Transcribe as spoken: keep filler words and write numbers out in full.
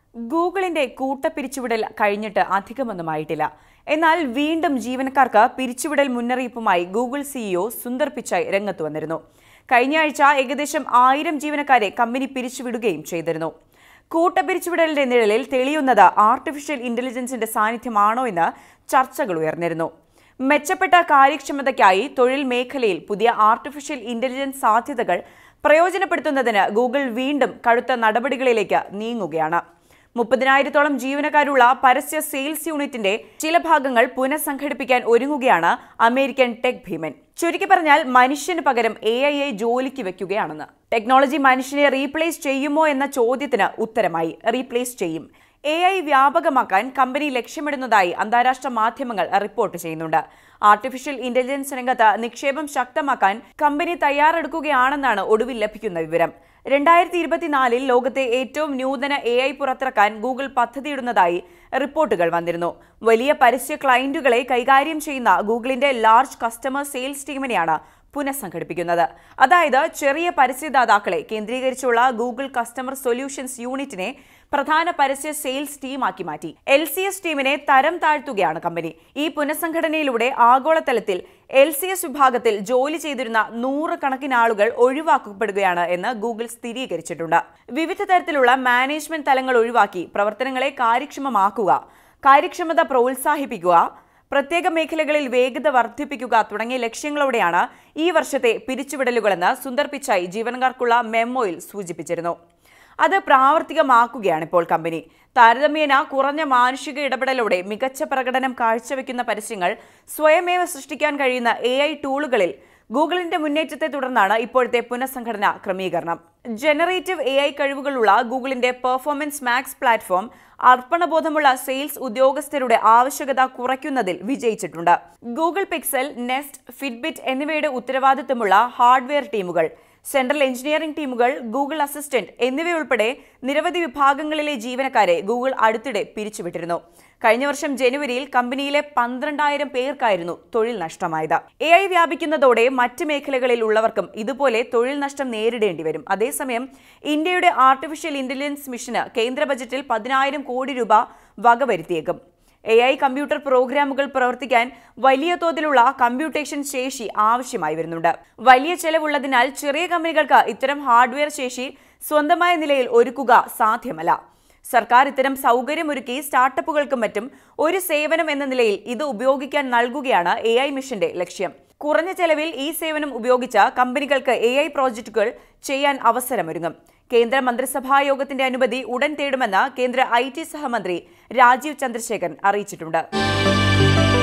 ഗൂഗിളിന്റെ കൂട്ടപ്പിരിച്ചുവിടൽ കഴിഞ്ഞിട്ട് അധികമൊന്നുമായിട്ടില്ല. എന്നാൽ വീണ്ടും ജീവനക്കാർക്ക് പിരിച്ചുവിടൽ മുന്നറിയിപ്പുമായി ഗൂഗിൾ സിഇഒ സുന്ദർ പിച്ചായ് രംഗത്ത് വന്നിരുന്നു. കഴിഞ്ഞയാഴ്ച ഏകദേശം ആയിരം ജീവനക്കാരെ കമ്പനി പിരിച്ചുവിടുകയും ചെയ്തിരുന്നു. കൂട്ടപ്പിരിച്ചുവിടലിന്റെ നിഴലിൽ തെളിയുന്നത് ആർട്ടിഫിഷ്യൽ ഇന്റലിജൻസിന്റെ സാന്നിധ്യമാണോ എന്ന് ചർച്ചകൾ ഉയർന്നിരുന്നു. മെച്ചപ്പെട്ട കാര്യക്ഷമതയ്ക്കായി തൊഴിൽ മേഖലയിൽ പുതിയ ആർട്ടിഫിഷ്യൽ ഇന്റലിജൻസ് സാധ്യതകൾ പ്രയോജനപ്പെടുത്തുന്നതിന് ഗൂഗിൾ വീണ്ടും കടുത്ത നടപടികളിലേക്ക് നീങ്ങുകയാണ്. മുപ്പതിനായിരത്തോളം ജീവനക്കാരുള്ള പരസ്യ സെയിൽസ് യൂണിറ്റിന്റെ ചില ഭാഗങ്ങൾ പുനഃസംഘടിപ്പിക്കാൻ ഒരുങ്ങുകയാണ് അമേരിക്കൻ ടെക് ഭീമൻ. ചുരുക്കി പറഞ്ഞാൽ മനുഷ്യന് പകരം എ ഐയെ ജോലിക്ക് വെക്കുകയാണെന്ന്. ടെക്നോളജി മനുഷ്യനെ റീപ്ലേസ് ചെയ്യുമോ എന്ന ചോദ്യത്തിന് ഉത്തരമായി റീപ്ലേസ് ചെയ്യും. എ ഐ വ്യാപകമാക്കാൻ കമ്പനി ലക്ഷ്യമിടുന്നതായി അന്താരാഷ്ട്ര മാധ്യമങ്ങൾ റിപ്പോർട്ട് ചെയ്യുന്നുണ്ട്. ആർട്ടിഫിഷ്യൽ ഇന്റലിജൻസ് രംഗത്ത് നിക്ഷേപം ശക്തമാക്കാൻ കമ്പനി തയ്യാറെടുക്കുകയാണെന്നാണ് ഒടുവിൽ ലഭിക്കുന്ന വിവരം. രണ്ടായിരത്തി ഇരുപത്തിനാലിൽ ലോകത്തെ ഏറ്റവും നൂതന എ ഐ പുറത്തിറക്കാൻ ഗൂഗിൾ പദ്ധതിയിടുന്നതായി റിപ്പോർട്ടുകൾ വന്നിരുന്നു. വലിയ പരസ്യ ക്ലയന്റുകളെ കൈകാര്യം ചെയ്യുന്ന ഗൂഗിളിന്റെ ലാർജ് കസ്റ്റമർ സെയിൽസ് ടീമിനെയാണ് പുനഃസംഘടിപ്പിക്കുന്നത്. അതായത് ചെറിയ പരസ്യദാതാക്കളെ കേന്ദ്രീകരിച്ചുള്ള ഗൂഗിൾ കസ്റ്റമർ സൊല്യൂഷൻസ് യൂണിറ്റിനെ പ്രധാന പരസ്യ സെയിൽസ് ടീമാക്കി മാറ്റി. എൽ സി എസ് ടീമിനെ തരം താഴ്ത്തുകയാണ് കമ്പനി. ഈ പുനഃസംഘടനയിലൂടെ ആഗോളതലത്തിൽ എൽ സി എസ് വിഭാഗത്തിൽ ജോലി ചെയ്തിരുന്ന നൂറ് കണക്കിന് ആളുകൾ ഒഴിവാക്കപ്പെടുകയാണ് എന്ന് ഗൂഗിൾ സ്ഥിരീകരിച്ചിട്ടുണ്ട്. വിവിധ തരത്തിലുള്ള മാനേജ്മെന്റ് തലങ്ങൾ ഒഴിവാക്കി പ്രവർത്തനങ്ങളെ കാര്യക്ഷമമാക്കുക, കാര്യക്ഷമത പ്രോത്സാഹിപ്പിക്കുക, പ്രത്യേക മേഖലകളിൽ വേഗത വർദ്ധിപ്പിക്കുക തുടങ്ങിയ ലക്ഷ്യങ്ങളോടെയാണ് ഈ വർഷത്തെ പിരിച്ചുവിടലുകളെന്ന് സുന്ദർ പിച്ചായ് ജീവനക്കാർക്കുള്ള മെമ്മോയിൽ സൂചിപ്പിച്ചിരുന്നു. അത് പ്രാവർത്തികമാക്കുകയാണ് ഇപ്പോൾ കമ്പനി. താരതമ്യേന കുറഞ്ഞ മാനുഷിക ഇടപെടലോടെ മികച്ച പ്രകടനം കാഴ്ചവെക്കുന്ന പരസ്യങ്ങൾ സ്വയമേവ സൃഷ്ടിക്കാൻ കഴിയുന്ന എ ഐ ടൂളുകളിൽ ഗൂഗിളിന്റെ മുന്നേറ്റത്തെ തുടർന്നാണ് ഇപ്പോഴത്തെ പുനഃസംഘടന ക്രമീകരണം. ജനറേറ്റീവ് എ ഐ കഴിവുകളുള്ള ഗൂഗിളിന്റെ പെർഫോമൻസ് മാക്സ് പ്ലാറ്റ്ഫോം അർപ്പണബോധമുള്ള സെയിൽസ് ഉദ്യോഗസ്ഥരുടെ ആവശ്യകത കുറയ്ക്കുന്നതിൽ വിജയിച്ചിട്ടുണ്ട്. ഗൂഗിൾ പിക്സൽ, നെസ്റ്റ്, ഫിറ്റ്ബിറ്റ് എന്നിവയുടെ ഉത്തരവാദിത്തമുള്ള ഹാർഡ്വെയർ ടീമുകൾ, സെൻട്രൽ എഞ്ചിനീയറിംഗ് ടീമുകൾ, ഗൂഗിൾ അസിസ്റ്റന്റ് എന്നിവയുൾപ്പെടെ നിരവധി വിഭാഗങ്ങളിലെ ജീവനക്കാരെ ഗൂഗിൾ അടുത്തിടെ പിരിച്ചുവിട്ടിരുന്നു. കഴിഞ്ഞ വർഷം ജനുവരിയിൽ കമ്പനിയിലെ പന്ത്രണ്ടായിരം പേർക്കായിരുന്നു തൊഴിൽ നഷ്ടമായത്. എ ഐ വ്യാപിക്കുന്നതോടെ മറ്റ് മേഖലകളിൽ ഉള്ളവർക്കും ഇതുപോലെ തൊഴിൽ നഷ്ടം നേരിടേണ്ടി വരും. അതേസമയം ഇന്ത്യയുടെ ആർട്ടിഫിഷ്യൽ ഇന്റലിജൻസ് മിഷന് കേന്ദ്ര ബജറ്റിൽ പതിനായിരം കോടി രൂപ വകവരുത്തിയേക്കും. എ ഐ കമ്പ്യൂട്ടർ പ്രോഗ്രാമുകൾ പ്രവർത്തിക്കാൻ വലിയ തോതിലുള്ള കമ്പ്യൂട്ടേഷൻ ശേഷി ആവശ്യമായി വരുന്നുണ്ട്. വലിയ ചെലവുള്ളതിനാൽ ചെറിയ കമ്പനികൾക്ക് ഇത്തരം ഹാർഡ്വെയർ ശേഷി സ്വന്തമായ നിലയിൽ ഒരുക്കുക സാധ്യമല്ല. സർക്കാർ ഇത്തരം സൗകര്യമൊരുക്കി സ്റ്റാർട്ടപ്പുകൾക്കും മറ്റും ഒരു സേവനം എന്ന നിലയിൽ ഇത് ഉപയോഗിക്കാൻ നൽകുകയാണ് എ ഐ മിഷന്റെ ലക്ഷ്യം. കുറഞ്ഞ ചെലവിൽ ഈ സേവനം ഉപയോഗിച്ച കമ്പനികൾക്ക് എ ഐ പ്രോജക്റ്റുകൾ ചെയ്യാൻ അവസരമൊരുങ്ങും. കേന്ദ്ര മന്ത്രിസഭാ യോഗത്തിന്റെ അനുമതി ഉടൻ തേടുമെന്ന് കേന്ദ്ര ഐ ടി സഹമന്ത്രി രാജീവ് ചന്ദ്രശേഖരൻ അറിയിച്ചിട്ടുണ്ട്.